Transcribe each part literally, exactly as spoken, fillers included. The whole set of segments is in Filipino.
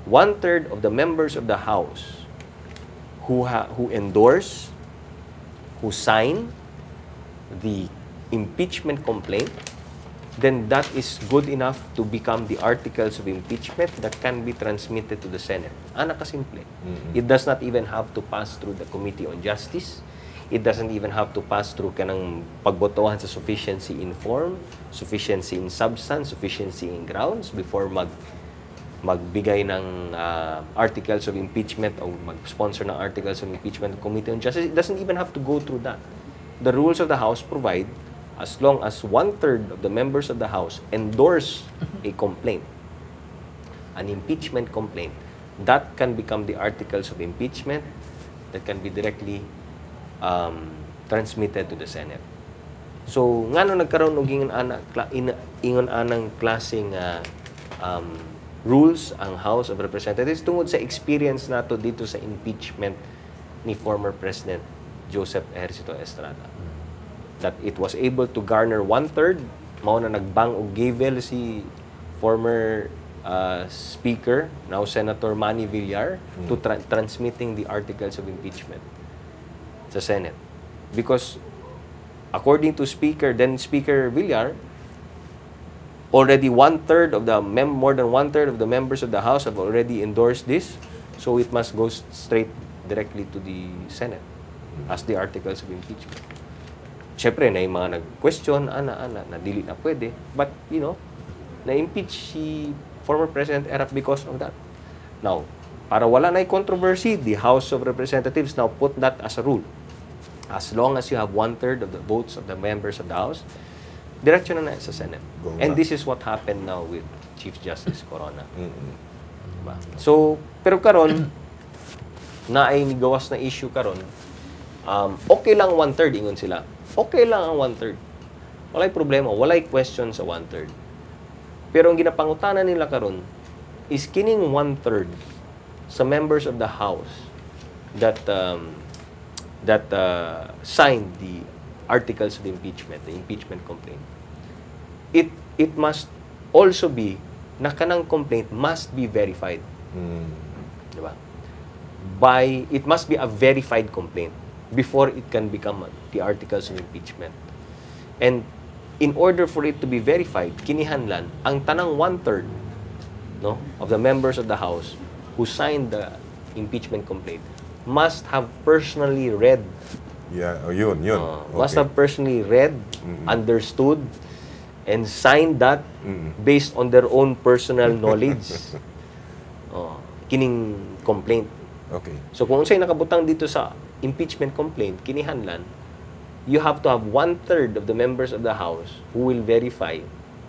one-third of the members of the House who, ha who endorse, who sign the impeachment complaint, then that is good enough to become the articles of impeachment that can be transmitted to the Senate. Ana kasimple. Mm-hmm. It does not even have to pass through the Committee on Justice. It doesn't even have to pass through kanang pagbotohan sa sufficiency in form, sufficiency in substance, sufficiency in grounds before mag magbigay ng uh, articles of impeachment o mag-sponsor ng articles of impeachment ng Committee on Justice. It doesn't even have to go through that. The rules of the House provide as long as one-third of the members of the House endorse a complaint, an impeachment complaint, that can become the articles of impeachment that can be directly um, transmitted to the Senate. So, nga no nagkaroon og ingon ana ingon anang klaseng uh, um, rules ang House of Representatives tungod sa experience nato dito sa impeachment ni former President Joseph Ejercito Estrada. That it was able to garner one-third, mao na nagbang og gavel si former uh, Speaker, now Senator Manny Villar, mm. to tra transmitting the articles of impeachment sa Senate. Because according to Speaker, then Speaker Villar, already one-third of the, mem more than one-third of the members of the House have already endorsed this, so it must go straight directly to the Senate as the articles of impeachment. Siyempre, na yung mga nag-question, ana, ana, na dili na pwede. But, you know, na-impeach si former President Erap because of that. Now, para wala na yung controversy, the House of Representatives now put that as a rule. As long as you have one-third of the votes of the members of the House, diretso na na sa Senate. Go And back. This is what happened now with Chief Justice Corona. Mm-hmm. Diba? So, pero karon na ay nigawas na issue karon, um, okay lang one-third, ingon sila. Okay lang ang one-third. Walay problema, walay question sa one-third. Pero ang ginapangutanan nila karon is kining one-third sa members of the House that um, that uh, signed the articles of impeachment, the impeachment complaint. It it must also be na kanang complaint must be verified. Mm. Diba? By it must be a verified complaint before it can become the articles of impeachment. And in order for it to be verified, kinihanlan ang tanang one-third no, of the members of the House who signed the impeachment complaint must have personally read. Yeah, oh, yun, yun. Uh, okay. Must have personally read, mm-mm, understood, and signed that mm-mm, based on their own personal knowledge. uh, kining complaint. Okay. So kung unsay nakabutang dito sa impeachment complaint, kinihanlan, you have to have one-third of the members of the House who will verify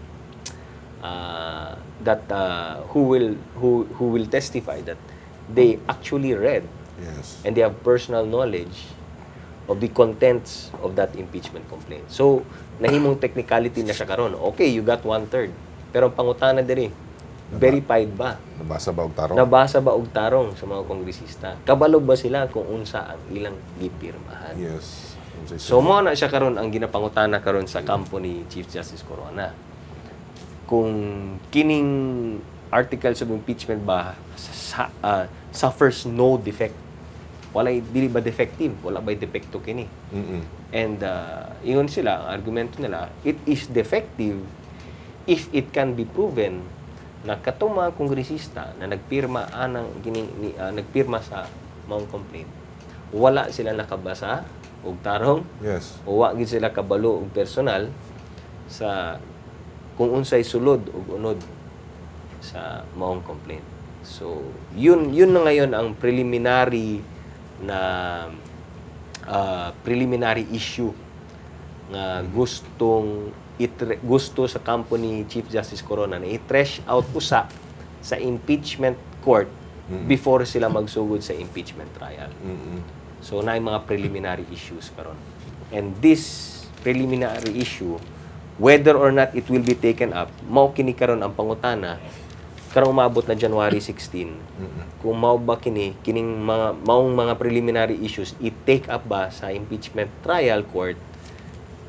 uh, that, uh, who will who who will testify that they actually read, yes, and they have personal knowledge of the contents of that impeachment complaint. So, nahimong technicality na siya karon. Okay, you got one-third. Pero ang pangutana diri, verified ba? Nabasa ba og tarong? Nabasa ba og tarong sa mga kongresista? Kabalo ba sila kung unsa ang ilang gipirmahan? Yes. So mo na siya karon ang ginapangutana karon sa kampo ni Chief Justice Corona. Kung kining articles of impeachment ba sa, uh, suffers no defect. Walay dili ba defective? Wala ba depekto kini? Mm-mm. And uh, ingon sila, ang argumento nila, it is defective if it can be proven na katong mga kongresista na nagpirma anang gini, uh, nagpirma sa maong complaint, wala sila nakabasa og tarong, yes, o wa gid sila kabalo og personal sa kung unsay sulod ug unod sa maong complaint. So yun yun na ngayon ang preliminary na uh, preliminary issue nga gustong itre, gusto sa kampo ni Chief Justice Corona na i-thresh out usa sa impeachment court mm-hmm, before sila magsugod sa impeachment trial. Mm-hmm. So na yung mga preliminary issues karon. And this preliminary issue, whether or not it will be taken up, mao kini karon ang pangutana karong umabot na January sixteen. Mm-hmm. Kung mao ba kini kining mga maong mga preliminary issues i-take up ba sa impeachment trial court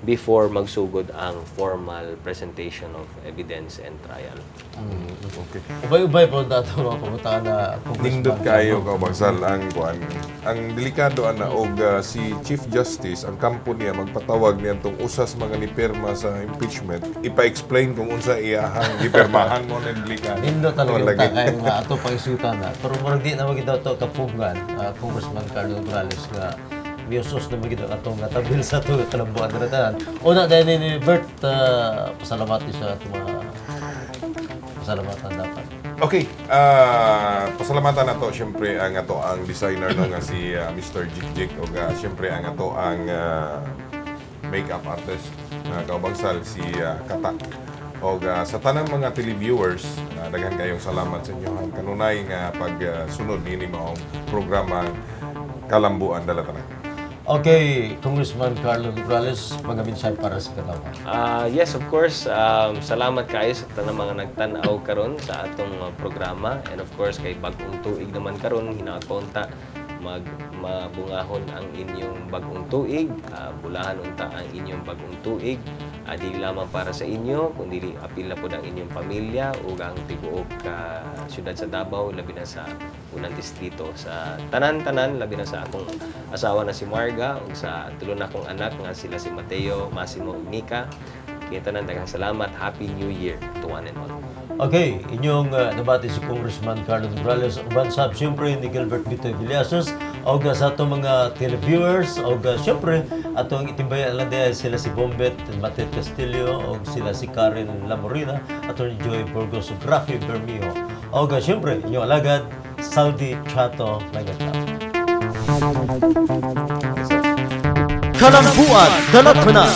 before magsugod ang formal presentation of evidence and trial. Mm, okay. Ubay-ubay po dato mga pumunta na Nindot kayo kaubagsal ang kuan. Ang delikado ana og uh, si Chief Justice ang kampo niya magpatawag niya tong usas mga nipirma sa impeachment ipa-explain kung unsa iyahang gipirmahan mo ng delikado. Indo talaga Oh, yung lagi. takay nga ato pangisutan na. Pero murag di na magitaw to kapugan, uh, Congressman Carlo Morales nga biyosos na magitaw atong nga tabil sa to kalambuan na una dahil ni Bert, uh, pasalamati sa ato mga pasalamatan dapat. Okay, ah pasalamatan nato syempre ang ato ang designer no nga si uh, Mister Jik Jik o uh, syempre ang ato ang uh, makeup artist nga uh, kaubagsal si uh, Kata. O uh, sa tanang mga televiewers, uh, daghan kayong salamat sa inyo ang kanunay nga pagsunod uh, dinhi maong programa Kalambuan Dala Tanan. Okay, Congressman Carlo Morales, pagaminsay para sa katawan. Uh, yes, of course. Um, salamat kayo sa tanang mga nagtanaw karon sa atong uh, programa. And of course, kay bagong tuig naman karon hinakonta mag mabungahon ang inyong bagong tuig, uh, bulahan unta ang inyong bagong tuig. Uh, di lamang para sa inyo, kundi apil na po ang inyong pamilya o ang tibuok uh, syudad sa Davao, labi na sa unang distrito. Sa tanan-tanan, labi na sa akong asawa na si Marga, o sa tulo na akong anak nga sila si Mateo, Massimo, ug Mika. Kaya tanan, daghang salamat. Happy New Year to one and all. Okay, inyong uh, nabati si Congressman Carlo Morales, uban sab siyempre ni Gilbert Bitoy Villasos, o sa atong mga televiewers, o siyempre atong itimbayan lang din sila si Bombet Matet Castillo, o sila si Karen Lamorina, atong Joy Burgos, Rafi Bermio, o siyempre inyong alagad, Saldi Chato Langeta. Kalambuan Dala Tanan.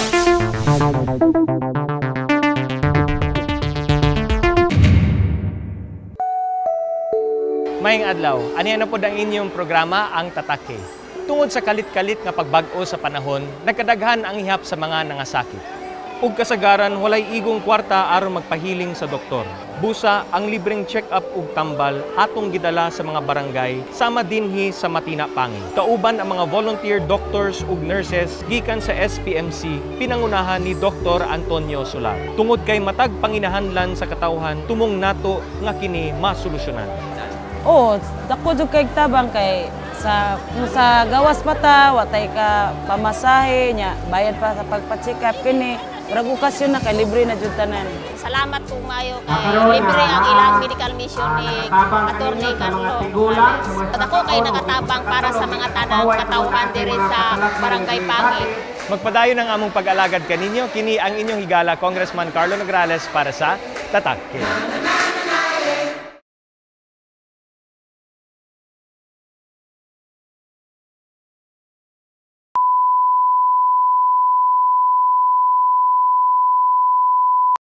Maayong adlaw, aniya na po ang inyong programa, ang Tatake. Tungod sa kalit-kalit nga pagbag-o sa panahon, nagkadaghan ang ihap sa mga nangasakit. Ug kasagaran, walay igong kwarta aron magpahiling sa doktor. Busa, ang libreng check-up ug tambal atong gidala sa mga barangay, sama dinhi sa Matina Pangi. Kauban ang mga volunteer doctors ug nurses gikan sa S P M C, pinangunahan ni Doktor Antonio Solar. Tungod kay matag panginahanglan sa katawhan, tumong nato nga kini masolusyonan. Oo, dako jud kay tabang kay sa kung sa gawas mata watay ka pamasahe nya bayad pa sa pagpa-check up kini murag okasyon na kay libre na jud tanan. Salamat po mayo kay libre ang ilang medical mission ni Attorney Carlo Morales. Ako kay nakatabang para sa mga tanan katawhan diri sa Barangay Pangi. Magpadayon ang among pag-alagad kaninyo, kini ang inyong higala Congressman Carlo Morales para sa Tatake.